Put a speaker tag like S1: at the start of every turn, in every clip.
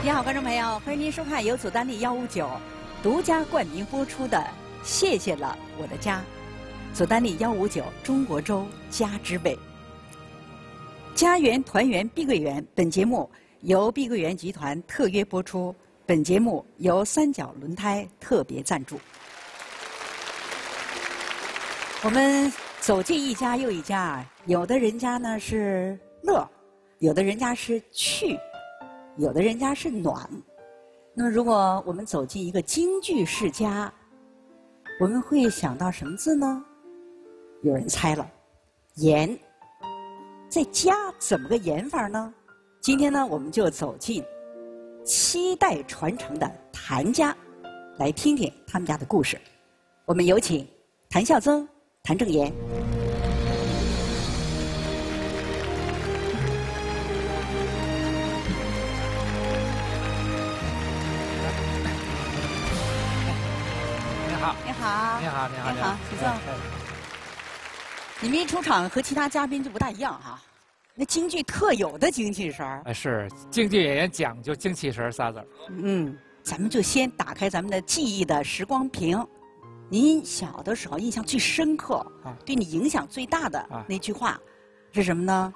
S1: 你好，观众朋友，欢迎您收看由祖丹利159独家冠名播出的《谢谢了我的家》，祖丹利159中国粥家之味。家园团圆碧桂园，本节目由碧桂园集团特约播出，本节目由三角轮胎特别赞助。我们走进一家又一家啊，有的人家呢是乐，有的人家是趣，有的人家是暖。那么，如果我们走进一个京剧世家，我们会想到什么字呢？有人猜了，严。在家怎么个严法呢？今天呢，我们就走进7代传承的谭家，来听听他们家的故事。我们有请谭孝曾、谭正岩。
S2: 你好，
S1: 你好，
S2: 你好，你好，
S1: 你好，许正。你们一出场和其他嘉宾就不大一样哈，那京剧特有的精气神儿。
S2: 是京剧演员讲究精气神仨字儿。
S1: 咱们就先打开咱们的记忆的时光屏。您小的时候印象最深刻，对你影响最大的那句话是什么呢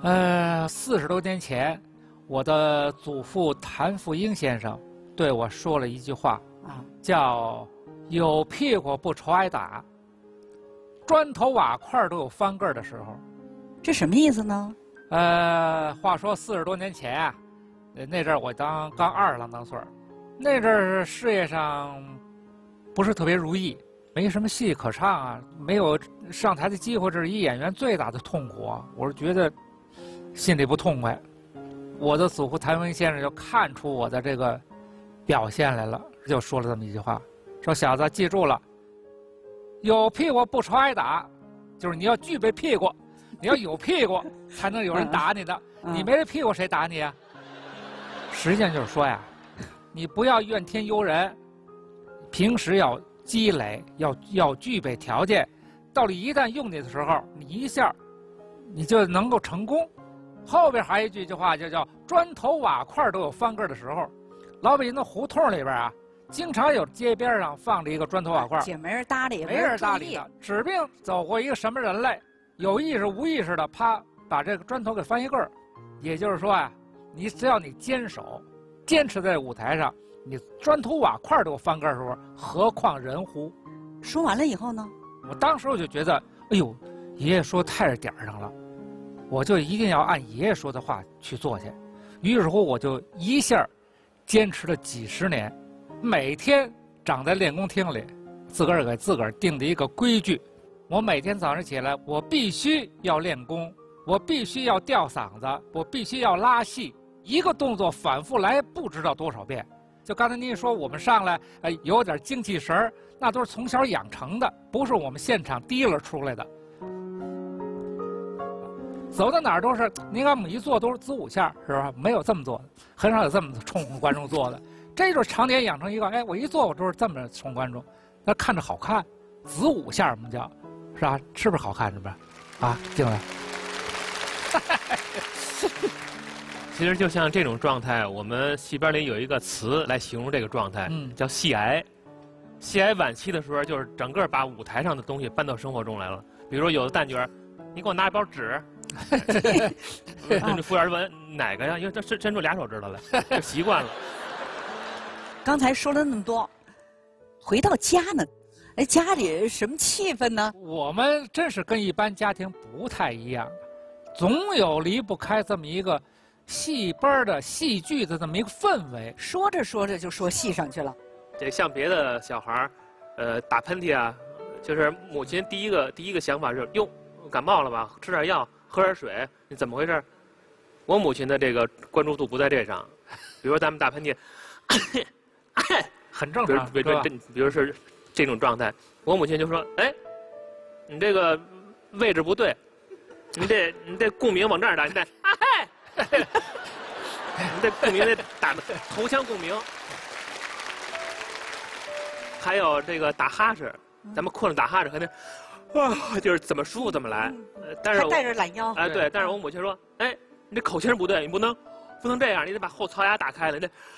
S2: ？40多年前，我的祖父谭富英先生对我说了一句话叫“有屁股不愁挨打”。砖头瓦块都有翻个儿的时候，
S1: 这什么意思呢？
S2: 话说40多年前啊，那阵儿我刚20郎当岁儿，那阵儿事业上不是特别如意，没什么戏可唱啊，没有上台的机会，这是一演员最大的痛苦啊！我是觉得心里不痛快。我的祖父谭文先生就看出我的这个表现来了，就说了这么一句话，说小子记住了。有屁股不愁挨打，就是你要具备屁股，你要有屁股才能有人打你的。你没这屁股谁打你啊？实际上就是说呀，你不要怨天尤人，平时要积累，要具备条件，到了一旦用你的时候，你一下你就能够成功。后边还有一句话就叫砖头瓦块都有翻个的时候。老北京的胡同里边啊，经常有街边上放着一个砖头瓦块，
S1: 也没人搭理，
S2: 没人搭理的。指不定走过一个什么人类，有意识无意识的，啪，把这个砖头给翻一个儿。也就是说啊，只要你坚守，坚持在舞台上，你砖头瓦块都翻个儿的时候，何况人乎？
S1: 说完了以后呢，
S2: 我当时我就觉得，哎呦，爷爷说太是点儿上了，我就一定要按爷爷说的话去做去。于是乎，我就一下坚持了几10年。每天长在练功厅里，自个儿给自个儿定的一个规矩：我每天早上起来，我必须要练功，我必须要吊嗓子，我必须要拉戏，一个动作反复来不知道多少遍。就刚才您说我们上来有点精气神儿，那都是从小养成的，不是我们现场提了出来的。走到哪儿都是，您看我们一做都是子午线，是吧？没有这么做的，很少有这么冲观众做的。这就是常年养成一个，我一做我都是这么冲观众，那看着好看，子午线我们叫，是吧？是不是好看？是不是？啊，进来。
S3: 其实就像这种状态，我们戏班里有一个词来形容这个状态，叫戏癌。戏癌晚期的时候，就是整个把舞台上的东西搬到生活中来了。比如说有的旦角，你给我拿一包纸，服务员问哪个呀？因为他伸出2手指头来，就习惯了。
S1: 刚才说了那么多，回到家呢，家里什么气氛呢？
S2: 我们真是跟一般家庭不太一样，总有离不开这么一个戏班的戏剧的这么一个氛围。
S1: 说着说着就说戏上去了。
S3: 这像别的小孩打喷嚏啊，就是母亲第一个想法是哟，感冒了吧，吃点药，喝点水，你怎么回事？我母亲的这个关注度不在这上，比如说咱们打喷嚏。
S2: 很正常，
S3: 比如是这种状态，我母亲就说：“哎，你这个位置不对，你这共鸣往这儿打，你得你这共鸣得打头腔共鸣。”还有这个打哈欠，咱们困了打哈欠，还得就是怎么舒服怎么来。但是
S1: 还带着懒腰。
S3: 对，但是我母亲说：“哎，你这口型不对，你不能这样，你得把后槽牙打开了，你得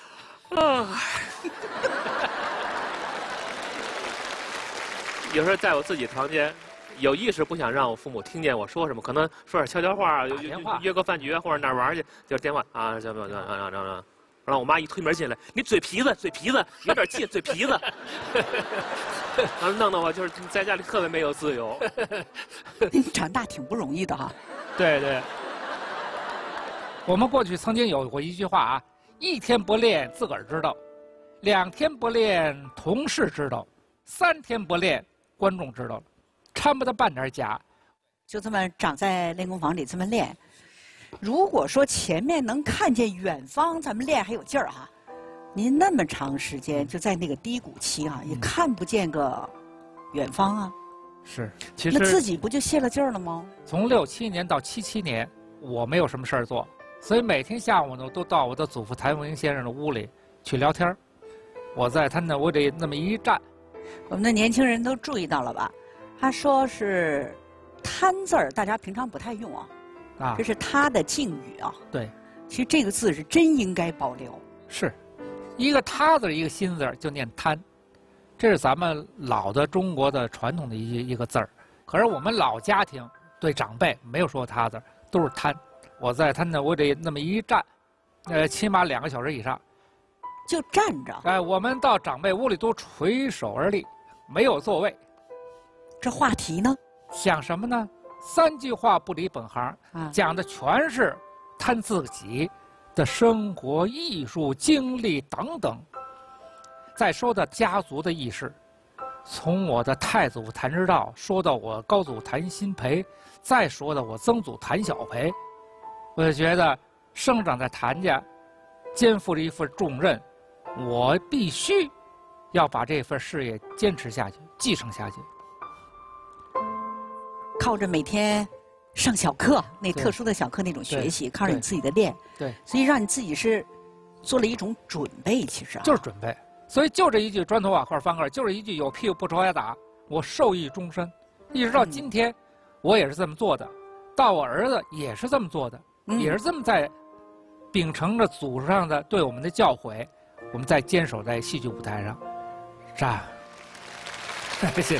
S3: 有时候在我自己房间，有意识不想让我父母听见我说什么，可能说点悄悄话，约个饭局或者哪儿玩去，就是电话啊，这。然后我妈一推门进来，你嘴皮子有点气，嘴皮子。然后弄得我就是在家里特别没有自由。
S1: 你长大挺不容易的哈。
S2: 对对。我们过去曾经有过一句话啊：1天不练自个儿知道，2天不练同事知道，3天不练观众知道了，掺不得半点假。
S1: 就这么长在练功房里这么练。如果说前面能看见远方，咱们练还有劲儿哈。您那么长时间就在那个低谷期啊，也看不见个远方啊。
S2: 是，其实
S1: 那自己不就泄了劲儿了吗？
S2: 从67年到77年，我没有什么事儿做，所以每天下午呢，都到我的祖父谭凤英先生的屋里去聊天。我在他那屋里那么一站，
S1: 我们的年轻人都注意到了吧？他说是“贪”字儿，大家平常不太用啊。啊，这是他的敬语啊。
S2: 对，
S1: 其实这个字是真应该保留。
S2: 是，一个“他”字，一个“心”字，就念“贪”，这是咱们老的中国的传统的一个字儿。可是我们老家庭对长辈没有说“他”字，都是“贪”。我在他那屋里那么一站，起码2个小时以上，
S1: 就站着。
S2: 哎，我们到长辈屋里都垂手而立，没有座位。
S1: 这话题呢？
S2: 想什么呢？3句话不离本行，讲的全是谈自己的生活、艺术、经历等等。再说的家族的轶事，从我的太祖谭之道说到我高祖谭鑫培，再说到我曾祖谭小培，我就觉得生长在谭家，肩负着一份重任，我必须要把这份事业坚持下去，继承下去。
S1: 靠着每天上小课，那特殊的小课那种学习，靠着你自己的练，
S2: 对，
S1: 所以让你自己是做了一种准备，其实
S2: 就是准备。所以就这一句砖头瓦块翻个，就是一句有屁股不抽挨打，我受益终身，一直到今天，我也是这么做的，到我儿子也是这么做的，也是这么在秉承着祖上的对我们的教诲，我们在坚守在戏剧舞台上，是吧？谢谢。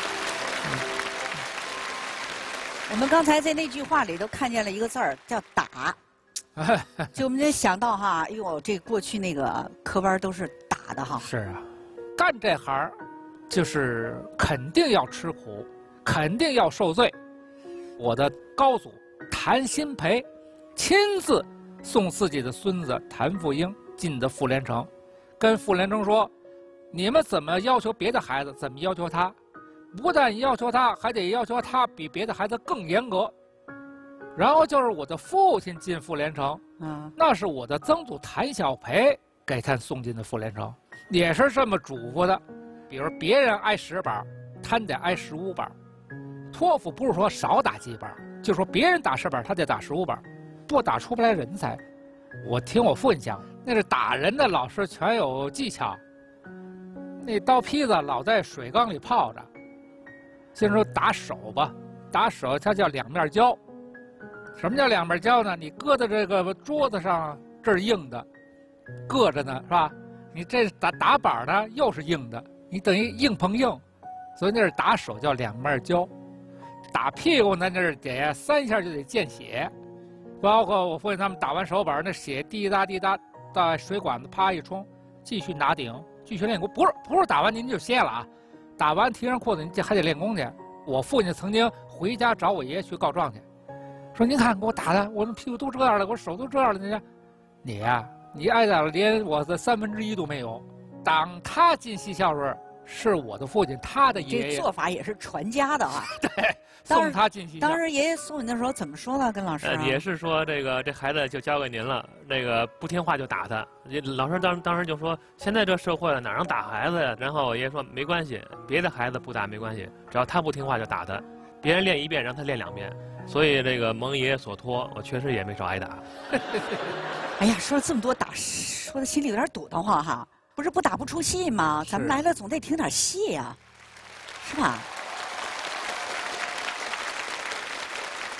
S1: 我们刚才在那句话里都看见了一个字儿，叫“打”，就我们就想到哈，哎呦，这过去那个科班都是打的哈。
S2: 是啊，干这行就是肯定要吃苦，肯定要受罪。我的高祖谭鑫培亲自送自己的孙子谭富英进的傅连城，跟傅连城说：“你们怎么要求别的孩子，怎么要求他。”不但要求他，还得要求他比别的孩子更严格。然后就是我的父亲进傅连城，那是我的曾祖谭小培给他送进的傅连城，也是这么嘱咐的。比如别人挨10板，他得挨15板。托福不是说少打几板，就说别人打10板，他得打15板，不打出不来人才。我听我父亲讲，那是打人的老师全有技巧，那刀坯子老在水缸里泡着。先说打手吧，打手它叫2面胶。什么叫2面胶呢？你搁在这个桌子上，这是硬的，硌着呢，是吧？你这打板呢，又是硬的，你等于硬碰硬，所以那是打手叫2面胶。打屁股呢，那是得3下就得见血，包括我父亲他们打完手板，那血滴答滴答到水管子啪一冲，继续拿顶，继续练功。不是打完您就歇了啊。打完提上裤子，你还得练功去。我父亲曾经回家找我爷爷去告状去，说：“您看给我打的，我屁股都这样了，我手都这样了。你呀，你挨打了，连我的1/3都没有。”当他进戏校时，是我的父亲，他的爷爷。
S1: 这做法也是传家的啊。
S2: 对，送他进戏校。
S1: 当时爷爷送你的时候怎么说的？跟老师、
S3: 也是说这孩子就交给您了，不听话就打他。老师当时就说，现在这社会了哪让打孩子呀？然后我爷爷说没关系，别的孩子不打没关系，只要他不听话就打他，别人练1遍让他练2遍。所以蒙爷爷所托，我确实也没少挨打。
S1: 哎呀，说了这么多打，说的心里有点堵得慌哈。不是不打不出戏吗？咱们来了总得听点戏呀，是吧？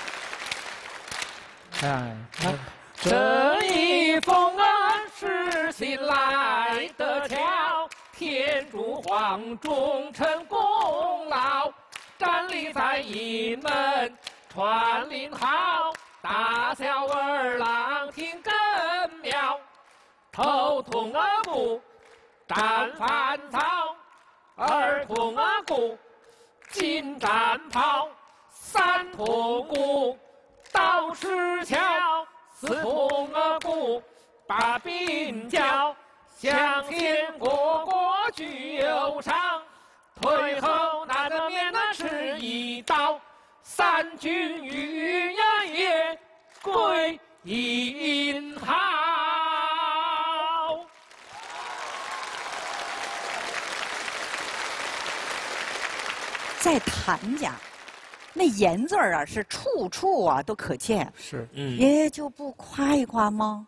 S2: 这一封啊是新来得巧，天主皇忠臣功劳，站立在营门传令号，大小儿郎听更妙，头痛鼓，战烦躁，儿痛鼓，金战袍，三痛鼓，刀石桥，四痛鼓，把兵交，向前国具有伤，退后那个面那是一刀，三军御也归阴号。
S1: 在谭家，那言字儿啊是处处啊都可见，
S2: 是，
S1: 也就不夸一夸吗？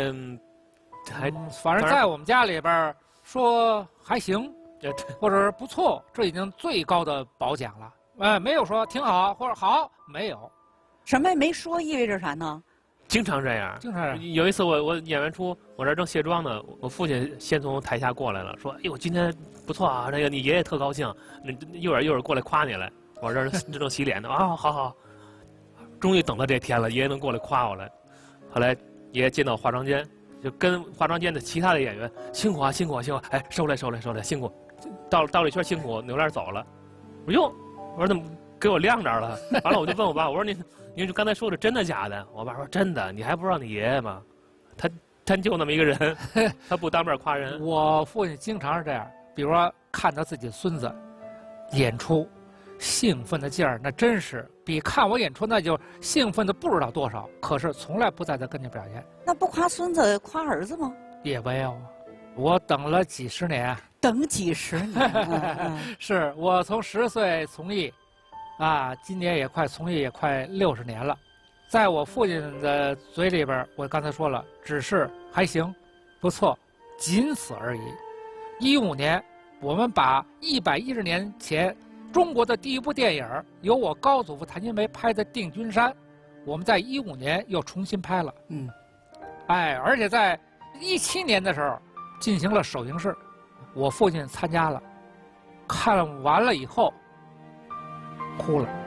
S2: 反正在我们家里边儿说还行，或者是不错，这已经最高的褒奖了。没有说挺好或者好，没有。
S1: 什么也没说，意味着啥呢？
S3: 经常这样，
S2: 经常这样。
S3: 有一次我演完出，我这正卸妆呢，我父亲先从台下过来了，说：“哎呦，今天不错啊，那个你爷爷特高兴，一会儿过来夸你来。”我这正洗脸呢，啊，好好，终于等到这天了，爷爷能过来夸我了。后来爷爷进到化妆间，就跟化妆间的其他的演员辛苦啊，辛苦啊，辛苦！哎，收来，辛苦。到了一圈辛苦，扭脸走了。我说哟，我说怎么给我晾这儿了？完了我就问我爸，我说您刚才说的真的假的？我爸说真的，你还不知道你爷爷吗？他就那么一个人，他不当面夸人。
S2: 我父亲经常是这样，比如说看到自己孙子演出，兴奋的劲儿，那真是比看我演出那就兴奋的不知道多少。可是从来不在他跟前表现。
S1: 那不夸孙子，夸儿子吗？
S2: 也没有，我等了几十年。
S1: 等几十年？
S2: 是我从10岁从艺。今年也快从业也快60年了，在我父亲的嘴里边，我刚才说了，只是还行，不错，仅此而已。15年，我们把110年前中国的第一部电影由我高祖父谭鑫培拍的《定军山》，我们在15年又重新拍了。而且在17年的时候进行了首映式，我父亲参加了，看完了以后。哭了，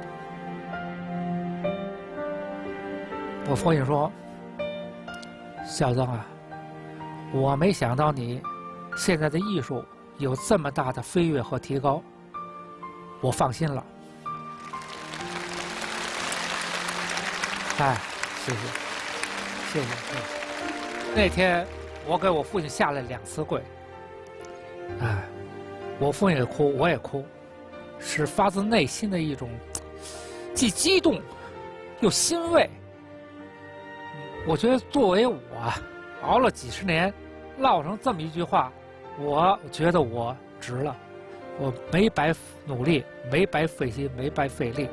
S2: 我父亲说：“小曾啊，我没想到你现在的艺术有这么大的飞跃和提高，我放心了。”谢谢。那天我给我父亲下了2次跪，我父亲也哭，我也哭。是发自内心的一种既激动又欣慰。我觉得作为我熬了几十年，落成这么一句话，我觉得我值了，我没白努力，没白费心，没白费力。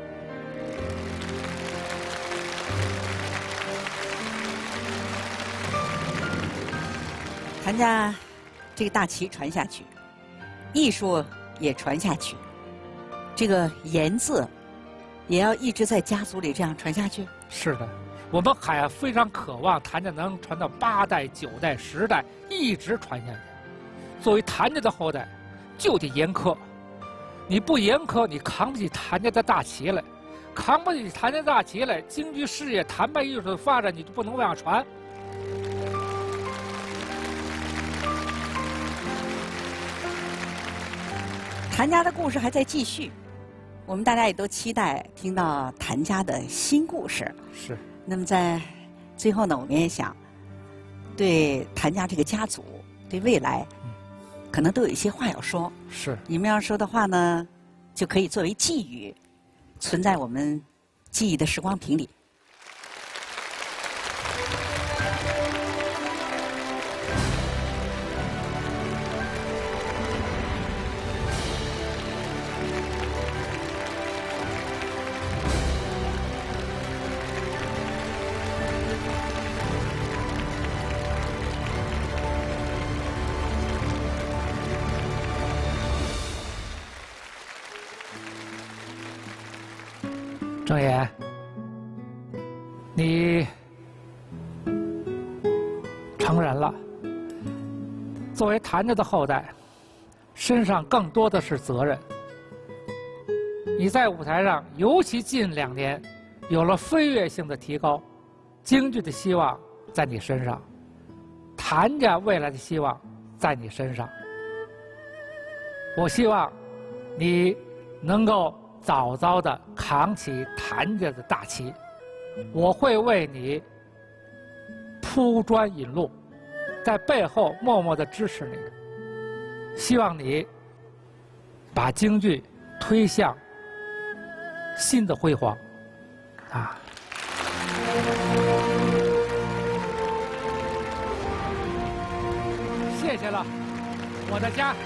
S1: 谭家这个大旗传下去，艺术也传下去。这个言字，也要一直在家族里这样传下去。
S2: 是的，我们还非常渴望谭家能传到8代、9代、10代，一直传下去。作为谭家的后代，就得严苛。你不严苛，你扛不起谭家的大旗来，扛不起谭家大旗来，京剧事业、谭派艺术的发展，你就不能往下传。
S1: 谭家的故事还在继续。我们大家也都期待听到谭家的新故事。
S2: 是。
S1: 那么在最后呢，我们也想对谭家这个家族，对未来，可能都有一些话要说。
S2: 是。
S1: 你们要说的话呢，就可以作为寄语，存在我们记忆的时光瓶里。
S2: 郑岩，你成人了， 作为谭家的后代，身上更多的是责任。你在舞台上，尤其近2年，有了飞跃性的提高，京剧的希望在你身上，谭家未来的希望在你身上。我希望你能够早早地扛起谭家的大旗，我会为你铺砖引路，在背后默默地支持你。希望你把京剧推向新的辉煌，啊！谢谢了，我的家。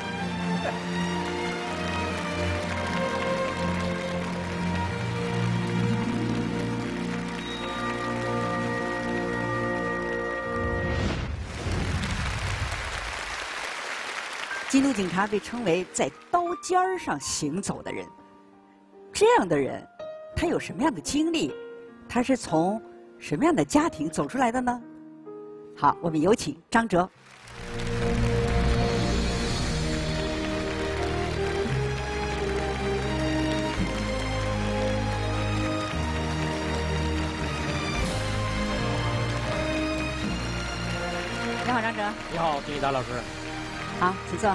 S1: 京都警察被称为在刀尖儿上行走的人，这样的人，他有什么样的经历？他是从什么样的家庭走出来的呢？好，我们有请张哲。你好，张哲。
S4: 你好，丁一达老师。
S1: 好，请坐。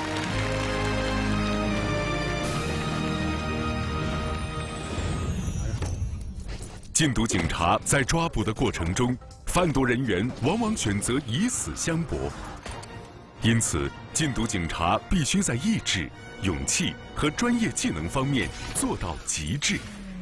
S5: 禁毒警察在抓捕的过程中，贩毒人员往往选择以死相搏，因此，禁毒警察必须在意志、勇气和专业技能方面做到极致。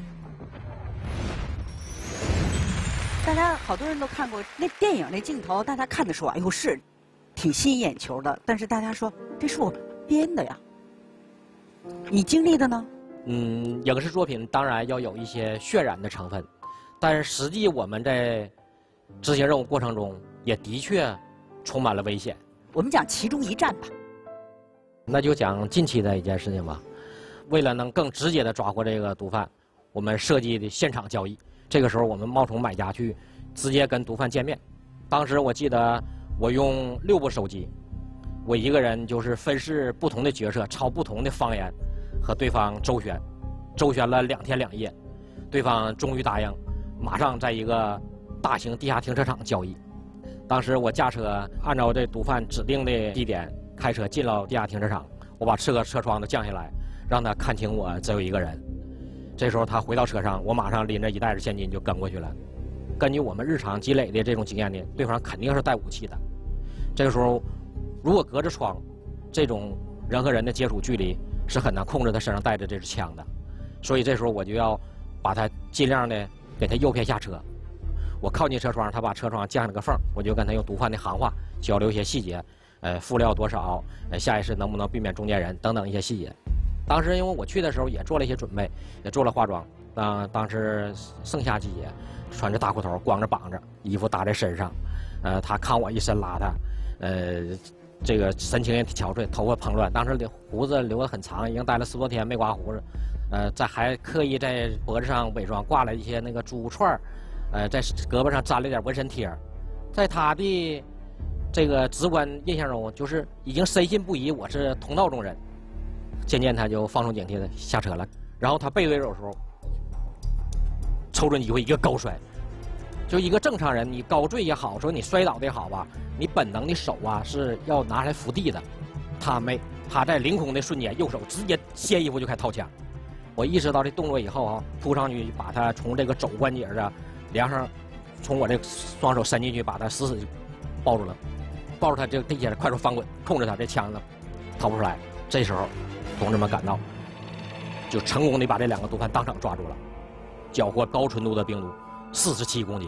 S1: 大家好多人都看过那电影那镜头，大家看的时候，哎呦是，挺吸引眼球的。但是大家说这是我编的呀，你经历的呢？
S4: 影视作品当然要有一些渲染的成分，但是实际我们在执行任务过程中也的确充满了危险。
S1: 我们讲其中一战吧。
S4: 那就讲近期的一件事情吧。为了能更直接的抓获这个毒贩，我们设计的现场交易。这个时候我们冒充买家去直接跟毒贩见面。当时我记得我用6部手机，我一个人就是分饰不同的角色，抄不同的方言，和对方周旋了2天2夜，对方终于答应，马上在一个大型地下停车场交易。当时我驾车按照这毒贩指定的地点开车进了地下停车场，我把车窗都降下来，让他看清我只有一个人。这时候他回到车上，我马上拎着1袋子现金就跟过去了。根据我们日常积累的这种经验呢，对方肯定是带武器的。这个时候，如果隔着窗，这种人和人的接触距离是很难控制他身上带着这支枪的。所以这时候我就要把他尽量的给他诱骗下车。我靠近车窗，他把车窗降了个缝，我就跟他用毒贩的行话交流一些细节，副料多少，下一次能不能避免中间人等等一些细节。当时因为我去的时候也做了一些准备，也做了化妆。当时盛夏季节，穿着大裤头，光着膀子，衣服搭在身上。他看我一身邋遢，这个神情也挺憔悴，头发蓬乱。当时胡子留得很长，已经待了10多天没刮胡子。还刻意在脖子上伪装挂了一些那个猪串在胳膊上粘了点纹身贴。在他的这个直观印象中，就是已经深信不疑我是同道中人。渐渐他就放松警惕的下车了，然后他背对着我的时候，瞅准机会一个高摔。就一个正常人，你高坠也好，说你摔倒的也好吧，你本能的手啊是要拿来扶地的。他没，他在凌空的瞬间，右手直接掀衣服就开始掏枪。我意识到这动作以后啊，扑上去把他从这个肘关节的梁上，从我这双手伸进去，把他死死抱住了，抱住他这地下快速翻滚，控制他这枪呢逃不出来。这时候，同志们赶到，就成功的把这2个毒贩当场抓住了，缴获高纯度的冰毒47公斤。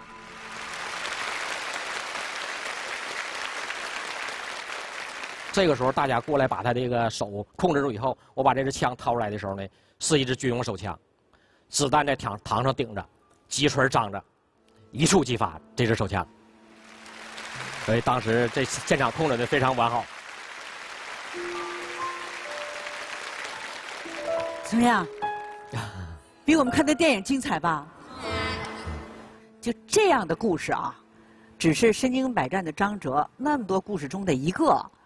S4: 这个时候，大家过来把他这个手控制住以后，我把这支枪掏出来的时候呢，是一支军用手枪，子弹在膛上顶着，击锤张着，一触即发。这支手枪，所以当时这现场控制的非常完好。
S1: 怎么样？比我们看的电影精彩吧？就这样的故事啊，只是身经百战的张哲那么多故事中的一个。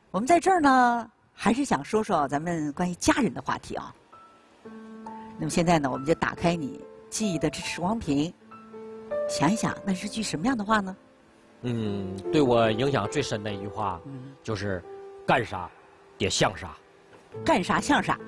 S1: 我们在这儿呢，还是想说说咱们关于家人的话题啊。那么现在呢，我们就打开你记忆的这时光屏，想一想，那是句什么样的话呢？
S4: 对我影响最深的一句话，就是干啥得像啥。
S1: 干啥像啥。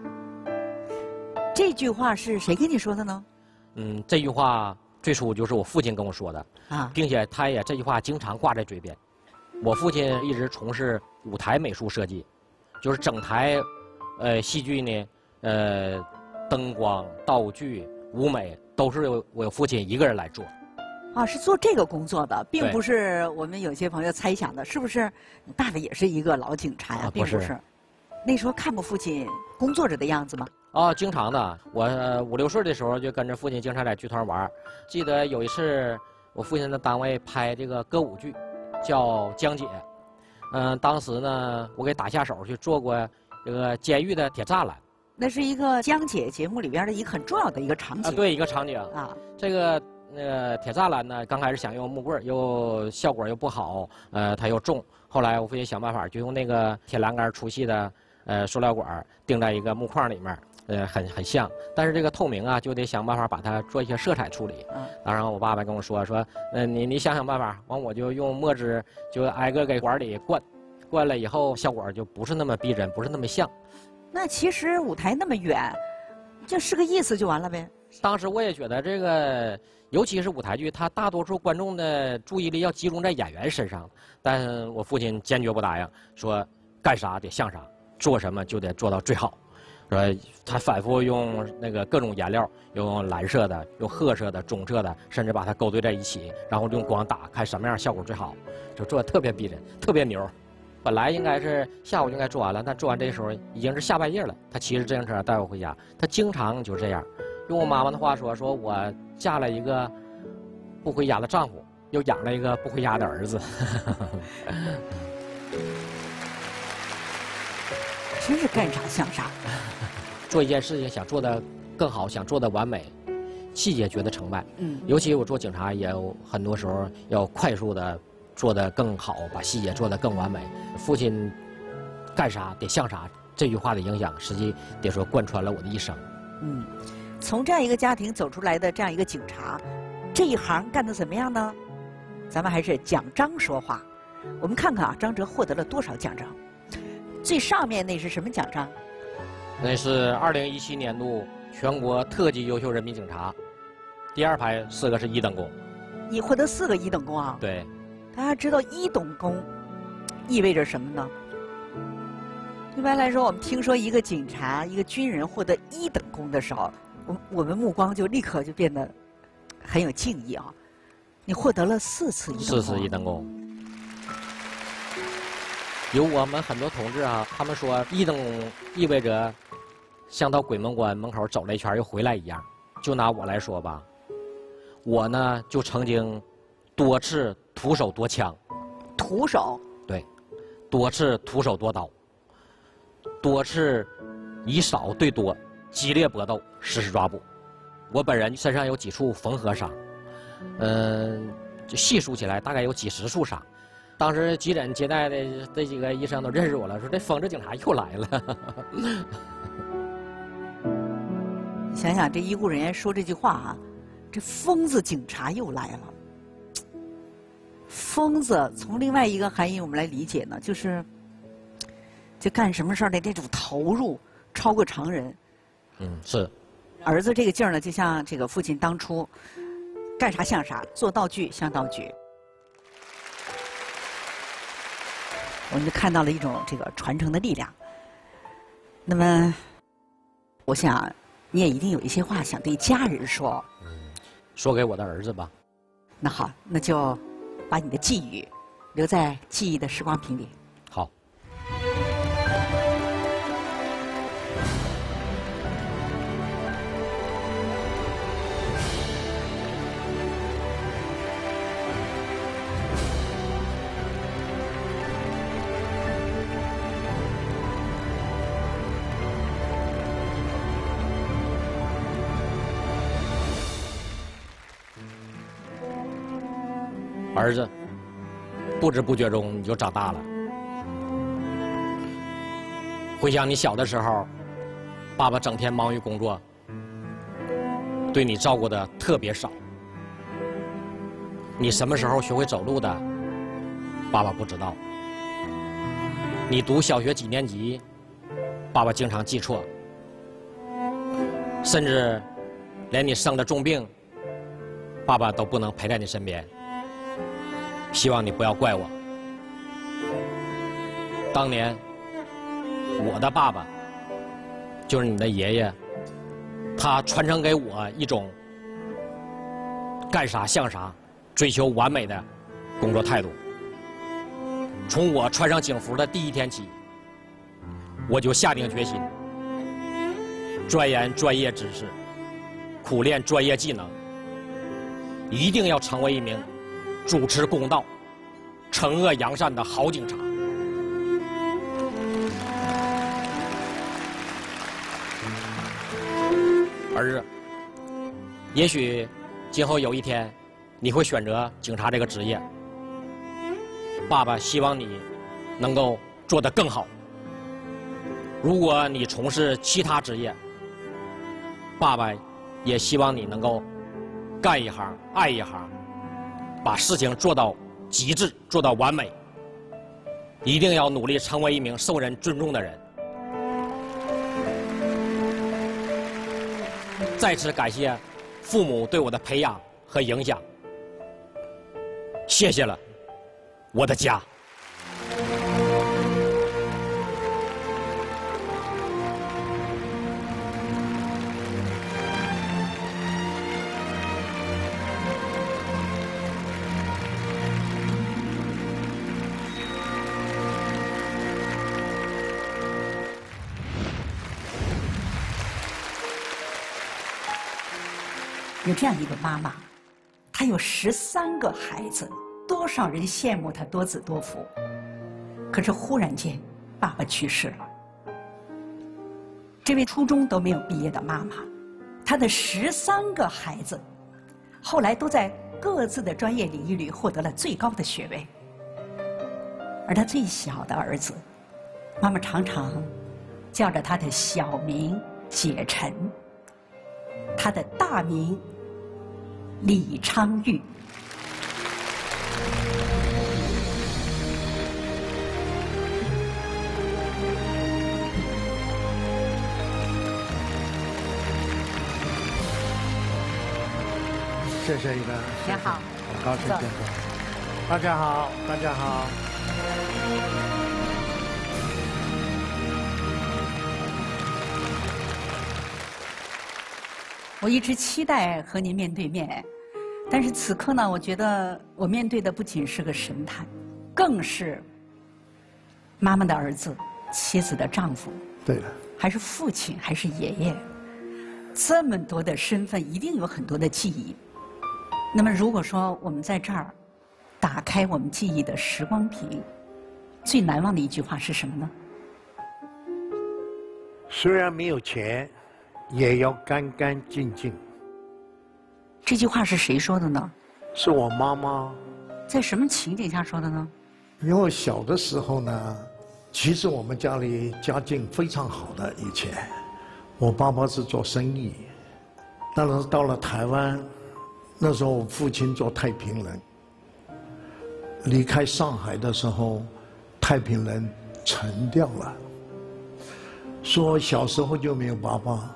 S1: 这句话是谁跟你说的呢？
S4: 这句话最初就是我父亲跟我说的
S1: 啊，
S4: 并且他也这句话经常挂在嘴边。我父亲一直从事舞台美术设计，就是整台戏剧呢，灯光、道具、舞美都是我父亲一个人来做。
S1: 啊，是做这个工作的，并不是我们有些朋友猜想的，是不是？你爸爸也是一个老警察呀，并不是。那时候看过父亲工作着的样子吗？
S4: 经常的。我5、6岁的时候就跟着父亲经常在剧团玩。记得有一次，我父亲的单位拍这个歌舞剧，叫《江姐》。当时呢，我给打下手去做过这个监狱的铁栅栏。
S1: 那是一个江姐节目里边的一个很重要的一个场景。
S4: 对，一个场景。这个铁栅栏呢，刚开始想用木棍，又效果又不好，它又重。后来我父亲想办法，就用那个铁栏杆粗细的塑料管钉在一个木框里面。很像，但是这个透明啊，就得想办法把它做一些色彩处理。当然，我爸爸跟我说，你想想办法，完我就用墨汁就挨个给管里灌了以后，效果就不是那么逼真，不是那么像。
S1: 那其实舞台那么远，就是个意思就完了呗。
S4: 当时我也觉得这个，尤其是舞台剧，它大多数观众的注意力要集中在演员身上，但我父亲坚决不答应，说干啥得像啥，做什么就得做到最好。说他反复用那个各种颜料，用蓝色的，用褐色的、棕色的，甚至把它勾兑在一起，然后用光打，看什么样效果最好，就做得特别逼真，特别牛。本来应该是下午应该做完了，但做完这时候已经是下半夜了。他骑着自行车带我回家，他经常就这样。用我妈妈的话说我嫁了一个不回家的丈夫，又养了一个不回家的儿子。
S1: 真是干啥像啥。
S4: 做一件事情想做得更好，想做得完美，细节觉得成败。尤其我做警察也有很多时候要快速的做得更好，把细节做得更完美。父亲干啥得像啥这句话的影响，实际得说贯穿了我的一生。
S1: 从这样一个家庭走出来的这样一个警察，这一行干得怎么样呢？咱们还是讲章说话。我们看看啊，张哲获得了多少奖章？最上面那是什么奖章？
S4: 那是2017年度全国特级优秀人民警察，第2排4个是1等功。
S1: 你获得4个1等功啊？
S4: 对。
S1: 大家知道1等功意味着什么呢？一般来说，我们听说一个警察、一个军人获得1等功的时候，我们目光就立刻就变得很有敬意啊。你获得了4次1等功。4
S4: 次1等功。有我们很多同志啊，他们说1等功意味着像到鬼门关门口走了一圈又回来一样。就拿我来说吧，我呢就曾经多次徒手夺枪。
S1: 徒手？
S4: 对，多次徒手夺刀，多次以少对多激烈搏斗实施抓捕。我本人身上有几处缝合伤，就细数起来大概有几10处伤。当时急诊接待的这几个医生都认识我了，说这疯子警察又来了。
S1: 想想这医护人员说这句话啊，这疯子警察又来了。疯子从另外一个含义我们来理解呢，就干什么事儿的这种投入超过常人。
S4: 是。
S1: 儿子这个劲儿呢，就像这个父亲当初干啥像啥，做道具像道具。我们就看到了一种这个传承的力量。那么，我想你也一定有一些话想对家人说。
S4: 说给我的儿子吧。
S1: 那好，那就把你的寄语留在记忆的时光屏里。
S4: 好。儿子，不知不觉中你就长大了。 回想你小的时候，爸爸整天忙于工作，对你照顾的特别少。你什么时候学会走路的，爸爸不知道。你读小学几年级，爸爸经常记错。甚至连你生的重病，爸爸都不能陪在你身边。希望你不要怪我。当年我的爸爸就是你的爷爷，他传承给我一种干啥像啥、追求完美的工作态度。从我穿上警服的第一天起，我就下定决心，钻研专业知识，苦练专业技能，一定要成为一名主持公道、惩恶扬善的好警察。儿子，也许今后有一天你会选择警察这个职业，爸爸希望你能够做得更好。如果你从事其他职业，爸爸也希望你能够干一行爱一行，把事情做到极致，做到完美。一定要努力成为一名受人尊重的人。再次感谢父母对我的培养和影响，谢谢了，我的家。
S1: 有这样一个妈妈，她有13个孩子，多少人羡慕她多子多福。可是忽然间，爸爸去世了。这位初中都没有毕业的妈妈，她的13个孩子，后来都在各自的专业领域里获得了最高的学位。而她最小的儿子，妈妈常常叫着他的小名解晨，他的大名李昌钰。
S6: 谢谢你的，
S1: 您好，
S6: 很高兴见到。大家好，大家好。
S1: 我一直期待和您面对面，但是此刻呢，我觉得我面对的不仅是个神探，更是妈妈的儿子、妻子的丈夫，
S6: 对了，
S1: 还是父亲，还是爷爷，这么多的身份，一定有很多的记忆。那么，如果说我们在这儿打开我们记忆的时光屏，最难忘的一句话是什么呢？
S6: 虽然没有钱，也要干干净净。
S1: 这句话是谁说的呢？
S6: 是我妈妈。
S1: 在什么情景下说的呢？
S6: 因为小的时候呢，其实我们家里家境非常好的，以前我爸爸是做生意，但是到了台湾，那时候我父亲做太平人，离开上海的时候，太平人沉掉了，说小时候就没有爸爸，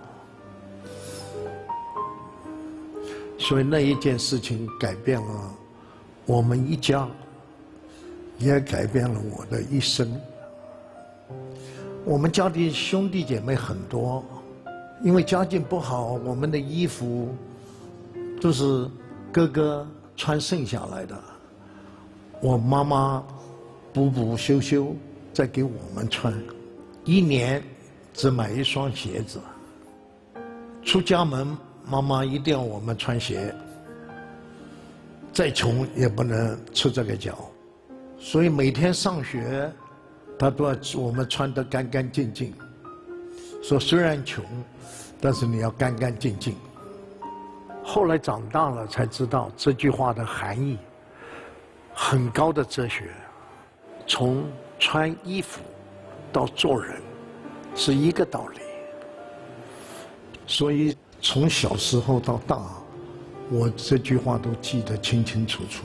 S6: 所以那一件事情改变了我们一家，也改变了我的一生。我们家的兄弟姐妹很多，因为家境不好，我们的衣服都是哥哥穿剩下来的，我妈妈补补修修再给我们穿，一年只买一双鞋子。出家门，妈妈一定要我们穿鞋，再穷也不能赤这个脚，所以每天上学，她都要我们穿得干干净净。说虽然穷，但是你要干干净净。后来长大了才知道这句话的含义，很高的哲学。从穿衣服到做人， 是一个道理。所以从小时候到大，我这句话都记得清清楚楚。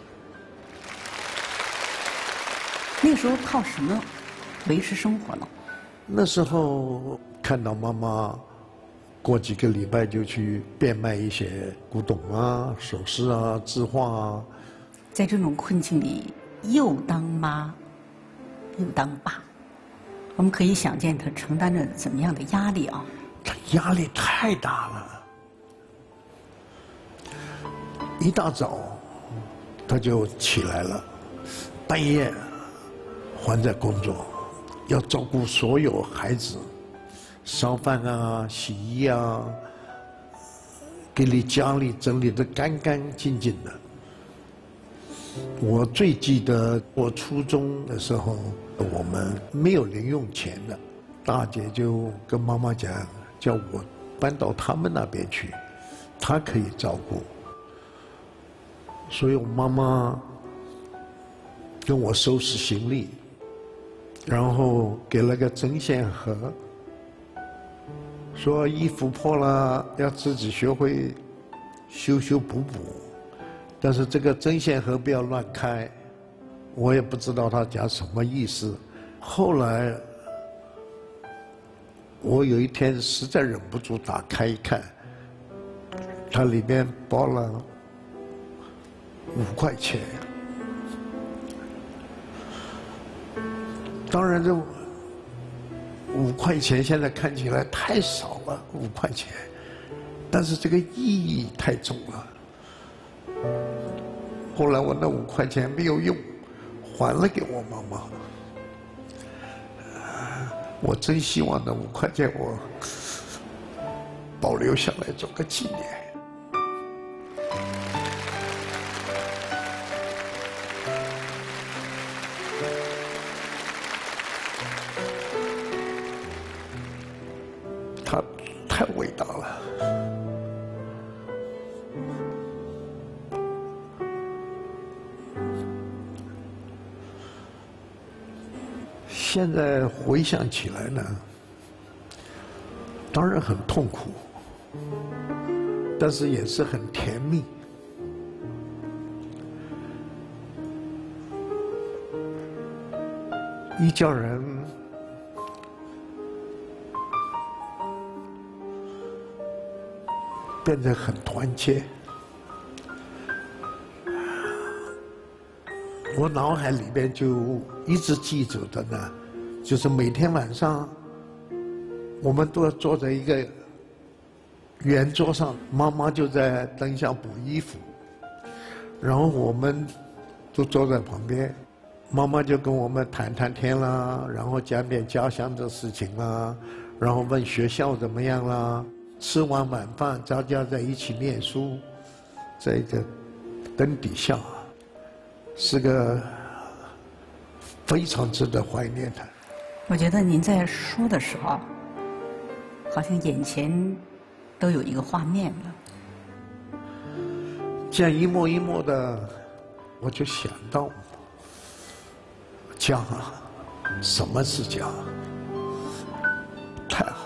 S1: 那时候靠什么维持生活呢？
S6: 那时候看到妈妈过几个礼拜就去变卖一些古董啊、首饰啊、字画啊。
S1: 在这种困境里，又当妈，又当爸，我们可以想见他承担着怎么样的压力啊！
S6: 他压力太大了。一大早他就起来了，半夜还在工作，要照顾所有孩子，烧饭啊、洗衣啊，给你家里整理得干干净净的。我最记得我初中的时候，我们没有零用钱的，大姐就跟妈妈讲，叫我搬到他们那边去，她可以照顾。所以我妈妈跟我收拾行李，然后给了个针线盒，说衣服破了要自己学会修修补补，但是这个针线盒不要乱开。我也不知道他讲什么意思。后来我有一天实在忍不住打开一看，它里面包了5块钱。当然这5块钱现在看起来太少了，5块钱，但是这个意义太重了。后来我那5块钱没有用，还了给我妈妈。我真希望那5块钱我保留下来做个纪念。他太伟大了。现在回想起来呢，当然很痛苦，但是也是很甜蜜。一家人变得很团结。我脑海里边就一直记着的呢，就是每天晚上，我们都要坐在一个圆桌上，妈妈就在灯下补衣服，然后我们都坐在旁边，妈妈就跟我们谈谈天啦，然后讲点家乡的事情啦，然后问学校怎么样啦。吃完晚饭，大家在一起念书，在一个灯底下，是个非常值得怀念的。
S1: 我觉得您在说的时候，好像眼前都有一个画面了。
S6: 这样一幕一幕的，我就想到家，什么是家？太好了。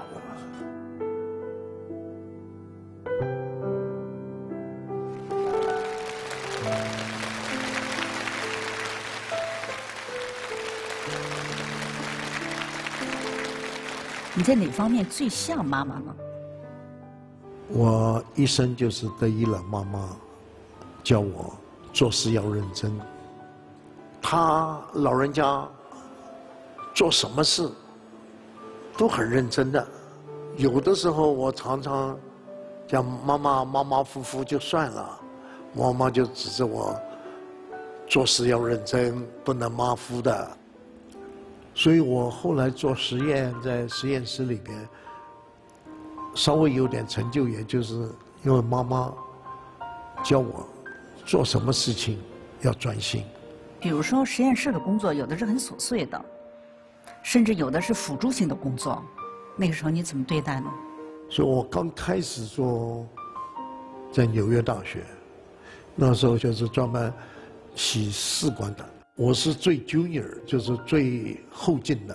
S1: 你在哪方面最像妈妈呢？
S6: 我一生就是得益了妈妈教我做事要认真。她老人家做什么事都很认真的，有的时候我常常讲妈妈马马虎虎就算了，妈妈就指着我做事要认真，不能马虎的。所以我后来做实验，在实验室里边稍微有点成就，也就是因为妈妈教我做什么事情要专心。
S1: 比如说实验室的工作，有的是很琐碎的，甚至有的是辅助性的工作，那个时候你怎么对待呢？
S6: 所以我刚开始做在纽约大学，那时候就是专门洗试管的。我是最 junior， 就是最后进的，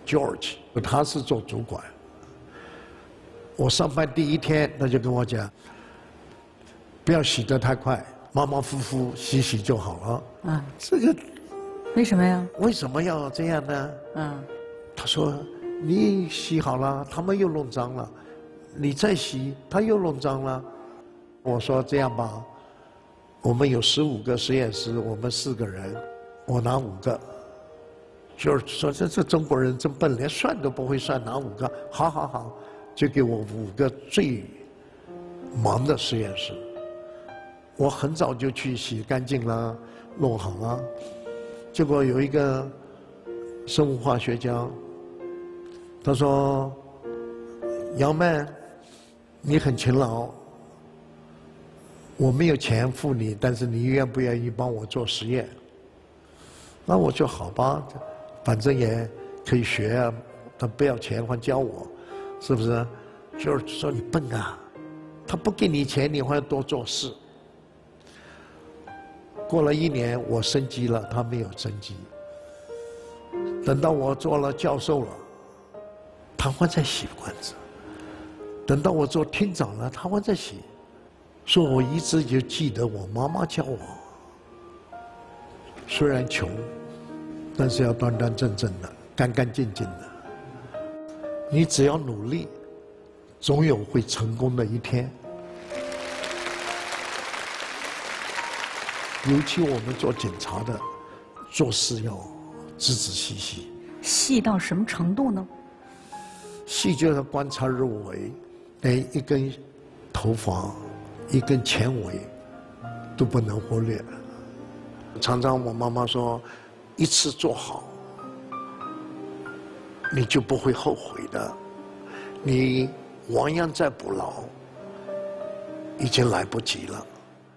S6: George， 他是做主管。我上班第一天，他就跟我讲，不要洗得太快，马马虎虎洗洗就好了。
S1: 啊，
S6: 这个
S1: 为什么呀？
S6: 为什么要这样呢？
S1: 嗯，
S6: 他说你洗好了，他们又弄脏了，你再洗，他又弄脏了。我说这样吧，我们有15个实验室，我们4个人，我拿5个。就是说这中国人真笨，连算都不会算，拿5个，好好好，就给我5个最忙的实验室。我很早就去洗干净了，弄好了。结果有一个生物化学家，他说：“杨曼，你很勤劳，我没有钱付你，但是你愿不愿意帮我做实验？”那我就好吧，反正也可以学啊，他不要钱还教我，是不是？就是说你笨啊，他不给你钱，你还要多做事。过了1年，我升级了，他没有升级。等到我做了教授了，他还在洗罐子。等到我做厅长了，他还在洗。所以我一直就记得我妈妈教我，虽然穷，但是要端端正正的、干干净净的。你只要努力，总有会成功的一天。尤其我们做警察的，做事要仔仔细细。
S1: 细到什么程度呢？
S6: 细就是观察入微，连一根头发、一根纤维都不能忽略。常常我妈妈说，一次做好，你就不会后悔的。你亡羊再补牢，已经来不及了。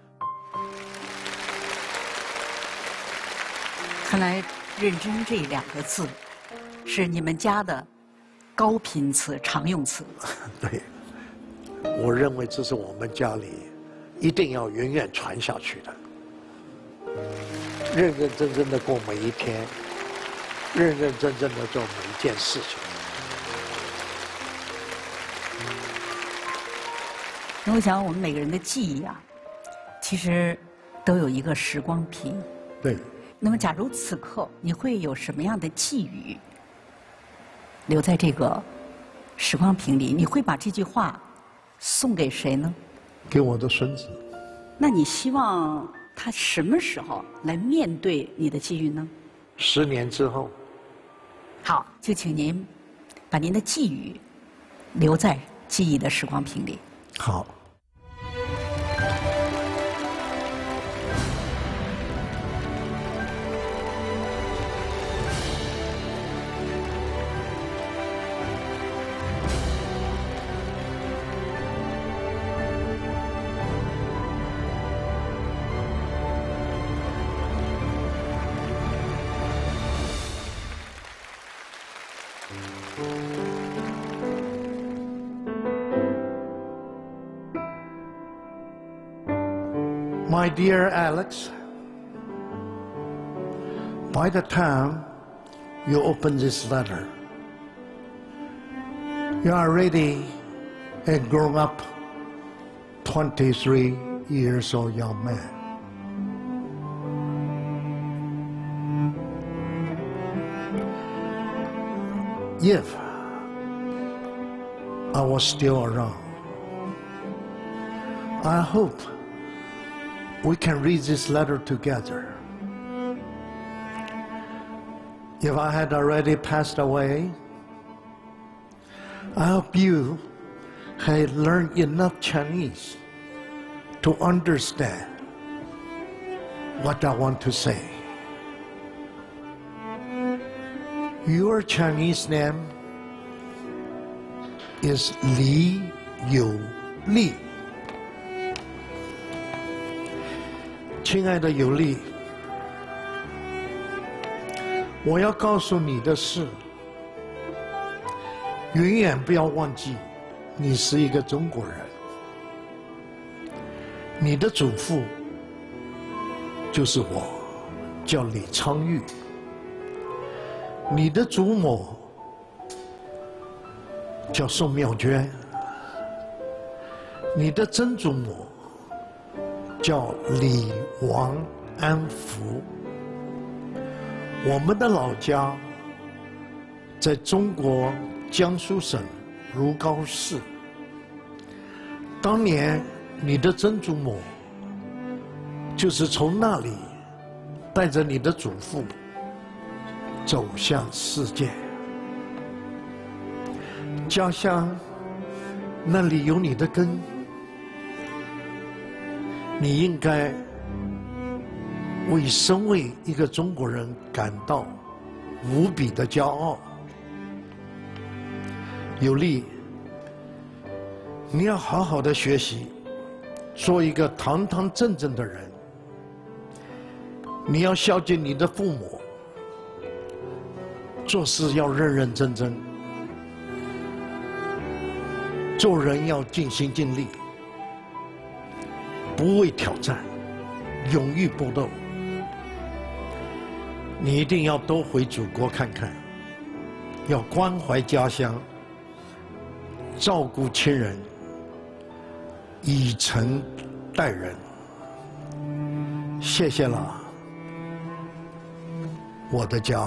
S1: 看来“认真”这2个字是你们家的高频词、常用词。
S6: 对，我认为这是我们家里一定要永远传下去的。认认真真的过每一天，认认真真的做每一件事情。
S1: 那我想，我们每个人的记忆啊，其实都有一个时光屏。
S6: 对。
S1: 那么，假如此刻你会有什么样的寄语留在这个时光屏里？你会把这句话送给谁呢？
S6: 给我的孙子。
S1: 那你希望他什么时候来面对你的寄语呢
S6: ？10年之后。
S1: 好，就请您把您的寄语留在记忆的时光屏里。
S6: 好。My dear Alex, by the time you open this letter, you are already a grown-up 23 years old young man. If I was still around, I hope we can read this letter together. If I had already passed away, I hope you had learned enough Chinese to understand what I want to say. Your Chinese name is Li Yu Li. 亲爱的尤利，我要告诉你的是，永远不要忘记，你是一个中国人。你的祖父就是我，叫李昌钰。你的祖母叫宋妙娟，你的曾祖母叫李王安福。我们的老家在中国江苏省如皋市。当年你的曾祖母就是从那里带着你的祖父走向世界。家乡那里有你的根，你应该为身为一个中国人感到无比的骄傲。有力，你要好好的学习，做一个堂堂正正的人。你要孝敬你的父母，做事要认认真真，做人要尽心尽力，不畏挑战，勇于搏斗。你一定要多回祖国看看，要关怀家乡，照顾亲人，以诚待人。谢谢了，我的家。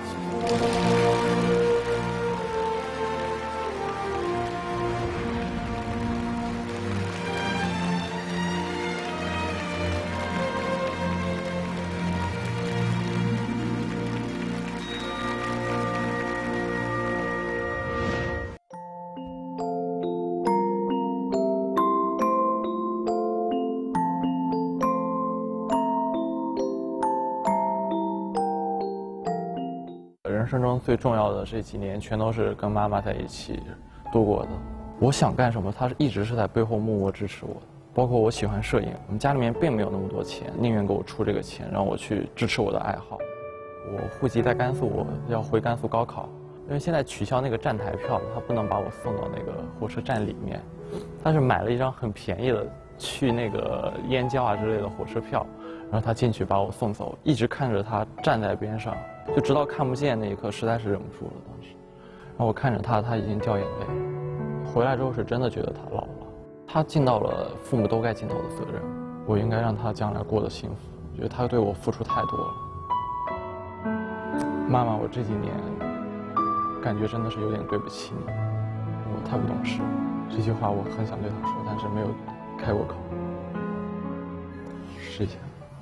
S7: 人生中最重要的这几年，全都是跟妈妈在一起度过的。我想干什么，她一直是在背后默默支持我的。包括我喜欢摄影，我们家里面并没有那么多钱，宁愿给我出这个钱，让我去支持我的爱好。我户籍在甘肃，我要回甘肃高考，因为现在取消那个站台票，他不能把我送到那个火车站里面，他是买了一张很便宜的去那个燕郊啊之类的火车票，然后他进去把我送走，一直看着他站在边上。就直到看不见那一刻，实在是忍不住了。当时，然后我看着他已经掉眼泪。回来之后是真的觉得他老了，他尽到了父母都该尽到的责任，我应该让他将来过得幸福。我觉得他对我付出太多了。妈妈，我这几年感觉真的是有点对不起你，我太不懂事。这句话我很想对他说，但是没有开过口。试一下。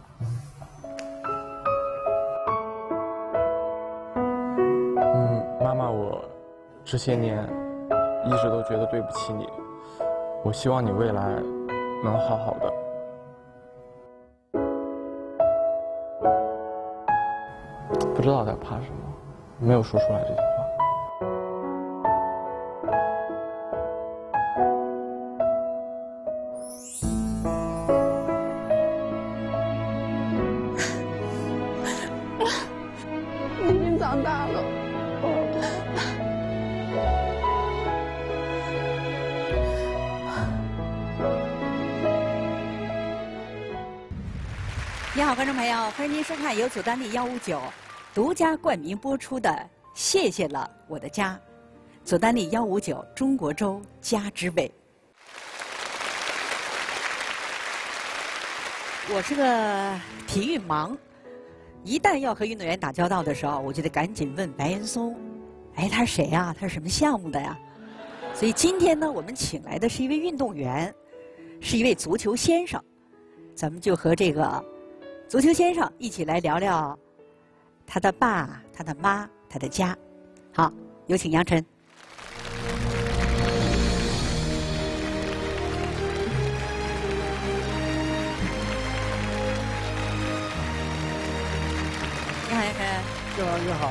S7: 妈妈，我这些年一直都觉得对不起你，我希望你未来能好好的。不知道在怕什么，没有说出来这句话。
S8: 你已经长大了。
S1: 你好，观众朋友，欢迎您收看由祖丹利159独家冠名播出的《谢谢了我的家》，祖丹利159中国州家之味。我是个体育盲，一旦要和运动员打交道的时候，我就得赶紧问白岩松：“哎，他是谁呀？他是什么项目的呀？”所以今天呢，我们请来的是一位运动员，是一位足球先生，咱们就和这个足球先生一起来聊聊他的爸、他的妈、他的家。好，有请杨晨。你好，杨晨。
S6: 你好。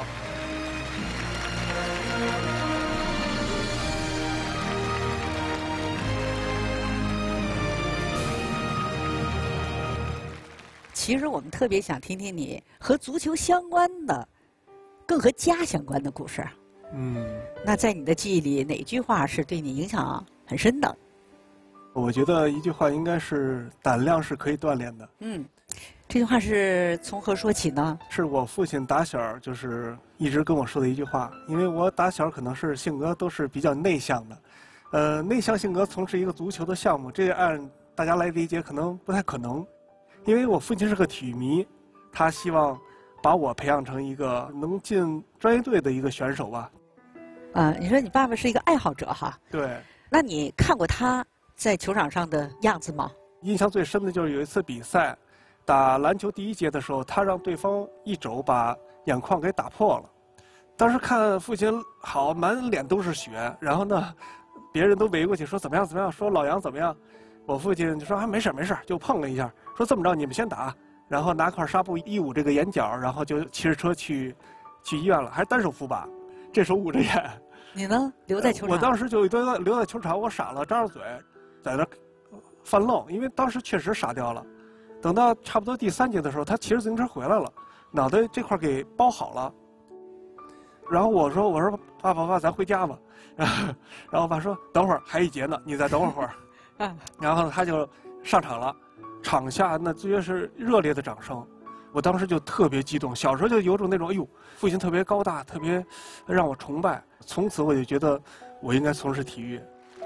S1: 其实我们特别想听听你和足球相关的，更和家相关的故事。那在你的记忆里，哪句话是对你影响很深的？
S9: 我觉得一句话应该是“胆量是可以锻炼的”。
S1: 这句话是从何说起呢？
S9: 是我父亲打小就是一直跟我说的一句话，因为我打小可能是性格都是比较内向的，内向性格从事一个足球的项目，这按大家来理解可能不太可能，因为我父亲是个体育迷，他希望把我培养成一个能进专业队的一个选手吧。
S1: 你说你爸爸是一个爱好者哈？
S9: 对。
S1: 那你看过他在球场上的样子吗？
S9: 印象最深的就是有一次比赛，打篮球第1节的时候，他让对方一肘把眼眶给打破了。当时看父亲好，满脸都是血，然后呢，别人都围过去说怎么样怎么样，说老杨怎么样，我父亲就说啊没事没事，就碰了一下，说这么着你们先打，然后拿块纱布一捂这个眼角，然后就骑着车去医院了，还单手扶把，这手捂着眼。
S1: 你呢？留在球场？
S9: 我当时就留在球场，我傻了，张着嘴，在那犯愣，因为当时确实傻掉了。等到差不多第3节的时候，他骑着自行车回来了，脑袋这块给包好了。然后我说爸，咱回家吧。然后我爸说等会儿还1节呢，你再等会儿。然后他就上场了，场下那直接是热烈的掌声。我当时就特别激动，小时候就有种那种哎呦，父亲特别高大，特别让我崇拜。从此我就觉得我应该从事体育。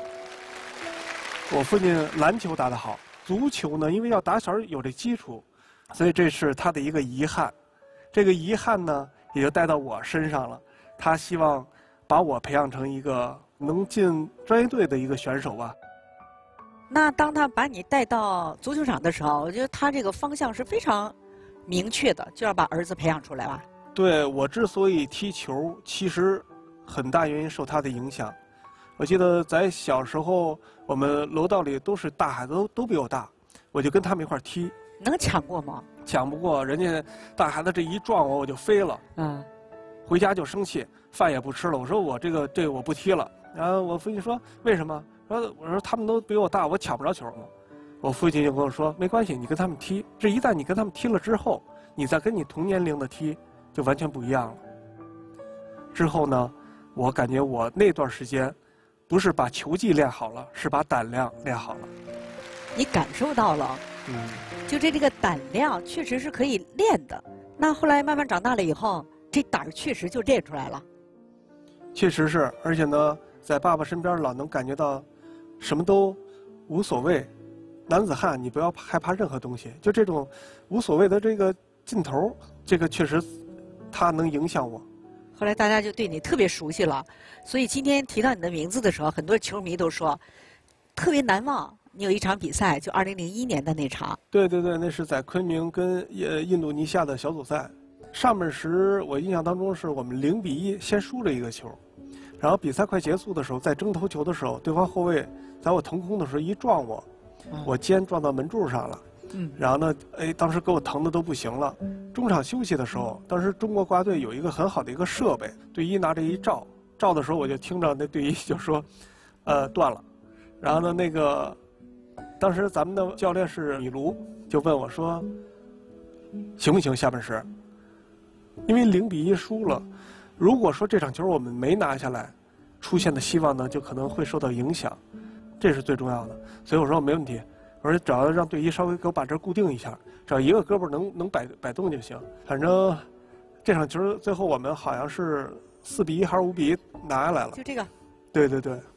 S9: 我父亲篮球打得好，足球呢，因为要打小有这基础，所以这是他的一个遗憾。这个遗憾呢，也就带到我身上了。他希望把我培养成一个能进专业队的一个选手吧。
S1: 那当他把你带到足球场的时候，我觉得他这个方向是非常明确的，就要把儿子培养出来吧。
S9: 对，我之所以踢球，其实很大原因受他的影响。我记得在小时候，我们楼道里都是大孩子，都比我大，我就跟他们一块踢。
S1: 能抢过吗？
S9: 抢不过，人家大孩子这一撞我，我就飞了。回家就生气，饭也不吃了。我说我这个我不踢了。然后我父亲说为什么？我说他们都比我大，我抢不着球嘛。我父亲就跟我说没关系，你跟他们踢。这一旦你跟他们踢了之后，你再跟你同年龄的踢，就完全不一样了。之后呢，我感觉我那段时间，不是把球技练好了，是把胆量练好了。
S1: 你感受到了，就这个胆量确实是可以练的。那后来慢慢长大了以后，这胆儿确实就练出来了。
S9: 确实是，而且呢，在爸爸身边老能感觉到，什么都无所谓。男子汉，你不要害怕任何东西，就这种无所谓的这个劲头，这个确实，它能影响我。
S1: 后来大家就对你特别熟悉了，所以今天提到你的名字的时候，很多球迷都说特别难忘。你有一场比赛，就2001年的那场。
S9: 对，那是在昆明跟印度尼西亚的小组赛。上半时我印象当中是我们0-1先输了一个球，然后比赛快结束的时候，在争头球的时候，对方后卫在我腾空的时候一撞我，我肩撞到门柱上了。然后呢，当时给我疼的都不行了。中场休息的时候，当时中国国家队有一个很好的一个设备，队医拿着一照的时候，我就听着那队医就说，断了。然后呢，当时咱们的教练是米卢，就问我说，行不行下半时？因为0-1输了，如果说这场球我们没拿下来，出现的希望呢就可能会受到影响，这是最重要的。所以我说没问题。我说只要让队医稍微给我把这固定一下，只要一个胳膊能摆动就行。反正这场球最后我们好像是4-1还是5-1拿下来了。
S1: 就这个。
S9: 对。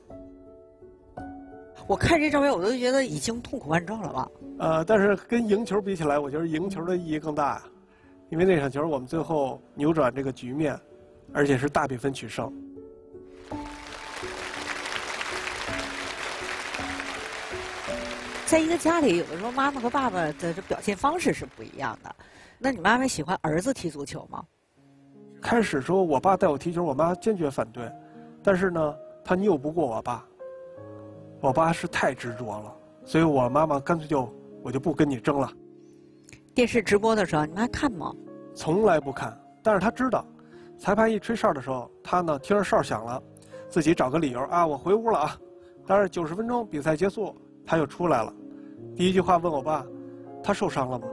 S1: 我看这照片，我都觉得已经痛苦万状了吧。
S9: 但是跟赢球比起来，我觉得赢球的意义更大，因为那场球我们最后扭转这个局面，而且是大比分取胜。
S1: 在一个家里，有的时候妈妈和爸爸的这表现方式是不一样的。那你妈妈喜欢儿子踢足球吗？
S9: 开始说我爸带我踢球，我妈坚决反对，但是呢，她拗不过我爸。我爸是太执着了，所以我妈妈干脆我就不跟你争了。
S1: 电视直播的时候，你妈看吗？
S9: 从来不看，但是她知道，裁判一吹哨的时候，她呢听着哨响了，自己找个理由啊，我回屋了啊。但是90分钟比赛结束，她又出来了。第一句话问我爸，他受伤了吗？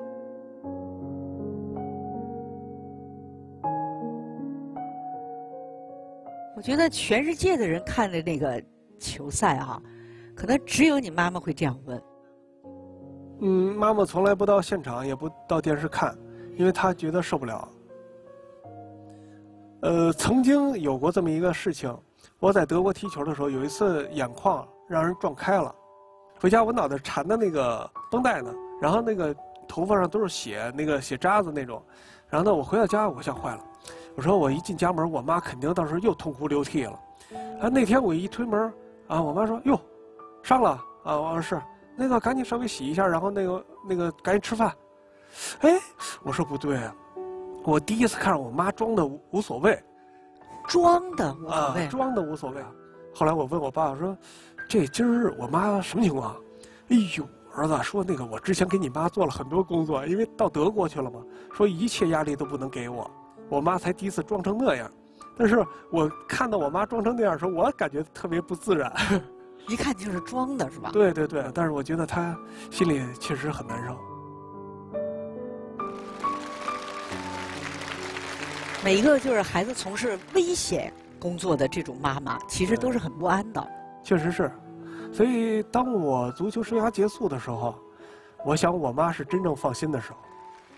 S1: 我觉得全世界的人看的那个球赛可能只有你妈妈会这样问。
S9: 妈妈从来不到现场，也不到电视看，因为她觉得受不了。曾经有过这么一个事情，我在德国踢球的时候，有一次眼眶让人撞开了，回家我脑袋缠的那个绷带呢，然后那个头发上都是血，那个血渣子那种，然后呢，我回到家我吓坏了，我说我一进家门，我妈肯定到时候又痛哭流涕了。那天我一推门，我妈说哟，伤了啊，我说是，那个赶紧稍微洗一下，然后那个赶紧吃饭。我说不对啊。我第一次看着我妈装的无所谓，
S1: 装的无所谓，
S9: 装的无所谓。后来我问我爸，我说：“这今儿我妈什么情况？”哎呦，儿子说那个我之前给你妈做了很多工作，因为到德国去了嘛，说一切压力都不能给我，我妈才第一次装成那样。但是我看到我妈装成那样的时候，我感觉特别不自然。
S1: 一看就是装的，是吧？
S9: 对对对，但是我觉得她心里确实很难受。
S1: 每一个就是孩子从事危险工作的这种妈妈，其实都是很不安的。
S9: 确实是，所以当我足球生涯结束的时候，我想我妈是真正放心的时候。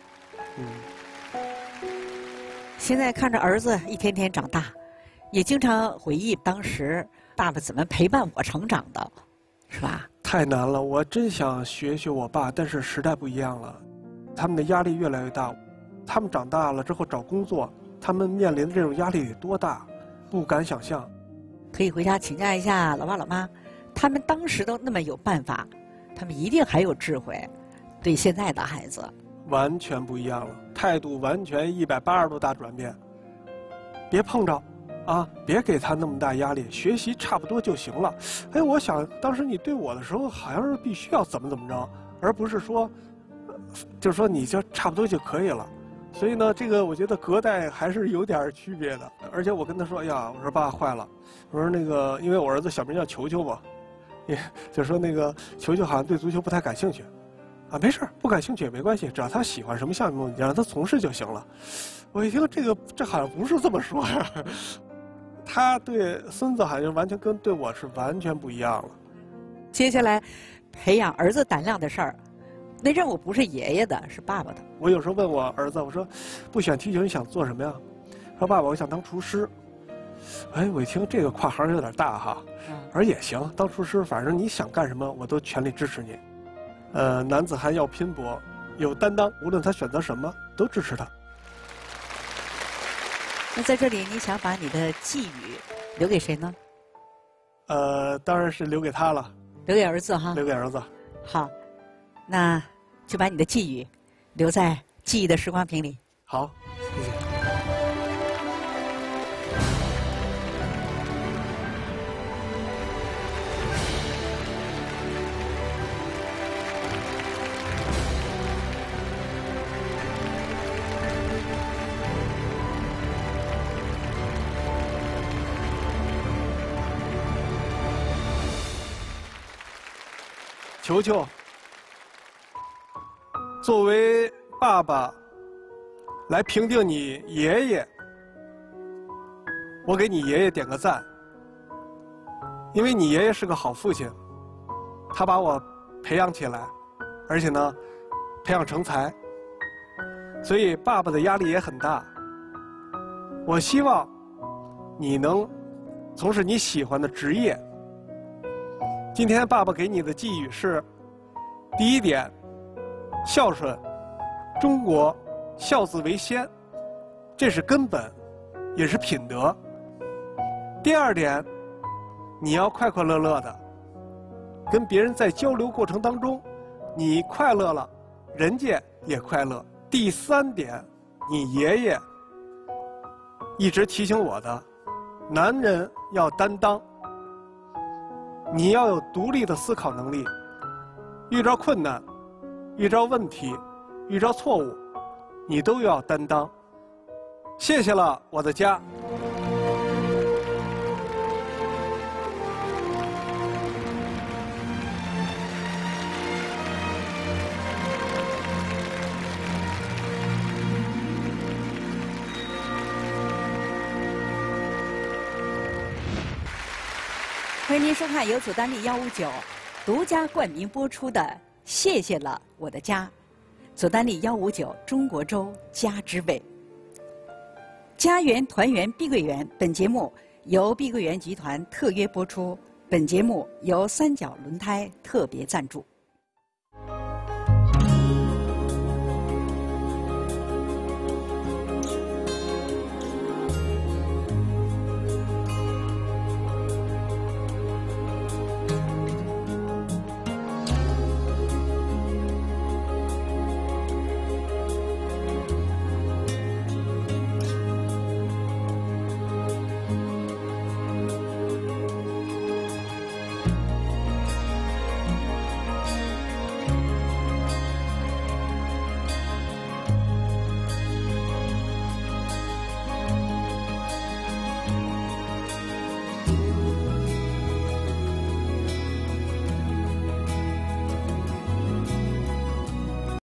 S1: 现在看着儿子一天天长大，也经常回忆当时爸爸怎么陪伴我成长的，是吧？
S9: 太难了，我真想学学我爸，但是时代不一样了，他们的压力越来越大，他们长大了之后找工作。他们面临的这种压力得多大，不敢想象。
S1: 可以回家请教一下老爸老妈，他们当时都那么有办法，他们一定还有智慧，对现在的孩子
S9: 完全不一样了，态度完全180度大转变。别碰着，别给他那么大压力，学习差不多就行了。我想当时你对我的时候，好像是必须要怎么着，而不是说，就是说你就差不多就可以了。所以呢，这个我觉得隔代还是有点区别的。而且我跟他说，哎呀，我说爸坏了，我说那个，因为我儿子小名叫球球嘛，就说那个球球好像对足球不太感兴趣，没事不感兴趣也没关系，只要他喜欢什么项目，你让他从事就行了。我一听这好像不是这么说呀，他对孙子好像完全跟对我是完全不一样了。
S1: 接下来，培养儿子胆量的事儿。那任务不是爷爷的，是爸爸的。
S9: 我有时候问我儿子，我说不喜欢踢球，你想做什么呀？说爸爸，我想当厨师。我一听这个跨行有点大哈，而也行，当厨师，反正你想干什么，我都全力支持你。男子汉要拼搏，有担当，无论他选择什么，都支持他。
S1: 那在这里，你想把你的寄语留给谁呢？
S9: 当然是留给他了。
S1: 留给儿子哈。
S9: 留给儿子。
S1: 好。那就把你的寄语留在记忆的时光瓶里。
S9: 好，谢谢。球球。作为爸爸来评定你爷爷，我给你爷爷点个赞，因为你爷爷是个好父亲，他把我培养起来，而且呢，培养成才，所以爸爸的压力也很大。我希望你能从事你喜欢的职业。今天爸爸给你的寄语是：第一点，孝顺，中国孝子为先，这是根本，也是品德。第二点，你要快快乐乐的，跟别人在交流过程当中，你快乐了，人家也快乐。第三点，你爷爷一直提醒我的，男人要担当，你要有独立的思考能力，遇到困难，遇到问题，遇到错误，你都要担当。谢谢了，我的家。
S1: 欢迎您收看由祖丹利159独家冠名播出的《 谢谢了我的家。佐丹利159中国州家之味。家园团圆碧桂园，本节目由碧桂园集团特约播出，本节目由三角轮胎特别赞助。